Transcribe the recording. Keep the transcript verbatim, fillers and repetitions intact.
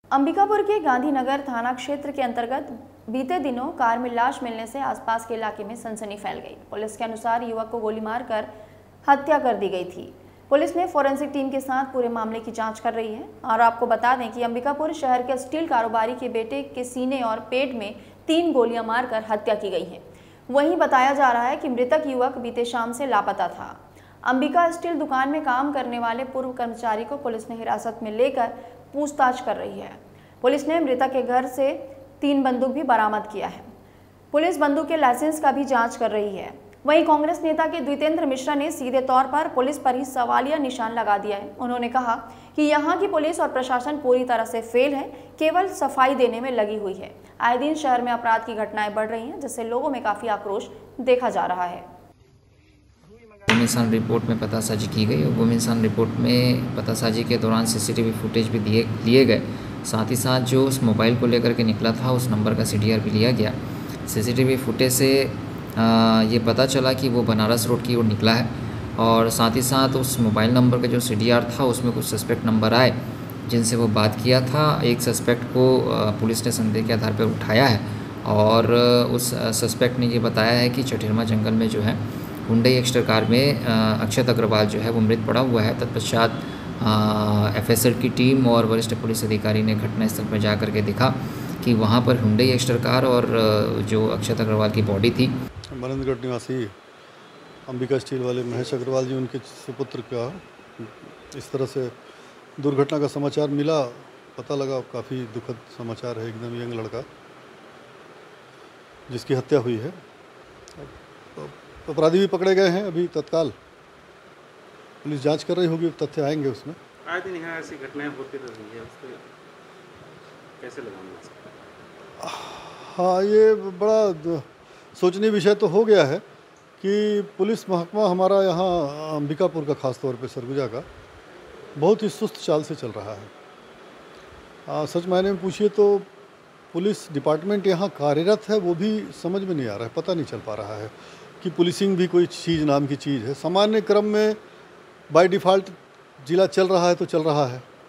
अंबिकापुर के गांधीनगर थाना क्षेत्र के अंतर्गत बीते दिनों कार में लाश मिलने से आसपास के इलाके में सनसनी फैल गई। पुलिस के अनुसार युवक को गोली मारकर हत्या कर दी गई थी। पुलिस ने फोरेंसिक टीम के साथ पूरे मामले की जांच कर रही है। और आपको बता दें कि अंबिकापुर शहर के स्टील कारोबारी के बेटे के सीने और पेट में तीन गोलियां मारकर हत्या की गई है। वहीं बताया जा रहा है कि मृतक युवक बीते शाम से लापता था। अंबिका स्टील दुकान में काम करने वाले पूर्व कर्मचारी को पुलिस ने हिरासत में लेकर पूछताछ कर रही है। पुलिस ने मृतक के घर से तीन बंदूक भी बरामद किया है। पुलिस बंदूक के लाइसेंस का भी जांच कर रही है। वहीं कांग्रेस नेता के द्वितेंद्र मिश्रा ने सीधे तौर पर पुलिस पर ही सवालिया निशान लगा दिया है। उन्होंने कहा कि यहां की पुलिस और प्रशासन पूरी तरह से फेल है, केवल सफाई देने में लगी हुई है। आए दिन शहर में अपराध की घटनाएं बढ़ रही हैं, जिससे लोगों में काफी आक्रोश देखा जा रहा है। गुमिसान रिपोर्ट में पतासाजी की गई और गुमिसान रिपोर्ट में पतासाजी के दौरान सीसीटीवी फुटेज भी दिए लिए गए। साथ ही साथ जो उस मोबाइल को लेकर के निकला था उस नंबर का सीडीआर भी लिया गया। सीसीटीवी फुटेज से आ, ये पता चला कि वो बनारस रोड की ओर निकला है और साथ ही साथ उस मोबाइल नंबर का जो सीडीआर था उसमें कुछ सस्पेक्ट नंबर आए जिनसे वो बात किया था। एक सस्पेक्ट को आ, पुलिस ने संदेह के आधार पर उठाया है और उस सस्पेक्ट ने ये बताया है कि चठेरमा जंगल में जो है हुंडई एक्स्टर कार में अक्षत अग्रवाल जो है वो मृत पड़ा हुआ है। तत्पश्चात एफएसएल की टीम और वरिष्ठ पुलिस अधिकारी ने घटनास्थल पर जा कर के देखा कि वहाँ पर हुंडई एक्स्टर कार और जो अक्षत अग्रवाल की बॉडी थी। मरंदगढ़ निवासी अंबिका स्टील वाले महेश अग्रवाल जी, उनके सुपुत्र का इस तरह से दुर्घटना का समाचार मिला, पता लगा। काफ़ी दुखद समाचार है। एकदम यंग लड़का जिसकी हत्या हुई है। अपराधी भी पकड़े गए हैं। अभी तत्काल पुलिस जांच कर रही होगी, तथ्य आएंगे उसमें। आए दिन यहाँ ऐसी घटनाएं होती रही है, उसको कैसे लगाना सकता है? हाँ, ये बड़ा सोचनीय विषय तो हो गया है कि पुलिस महकमा हमारा यहाँ अंबिकापुर का, खास तौर पे सरगुजा का, बहुत ही सुस्त चाल से चल रहा है। आ, सच मायने में पूछिए तो पुलिस डिपार्टमेंट यहाँ कार्यरत है वो भी समझ में नहीं आ रहा है, पता नहीं चल पा रहा है कि पुलिसिंग भी कोई चीज़ नाम की चीज़ है। सामान्य क्रम में बाय डिफ़ॉल्ट जिला चल रहा है तो चल रहा है,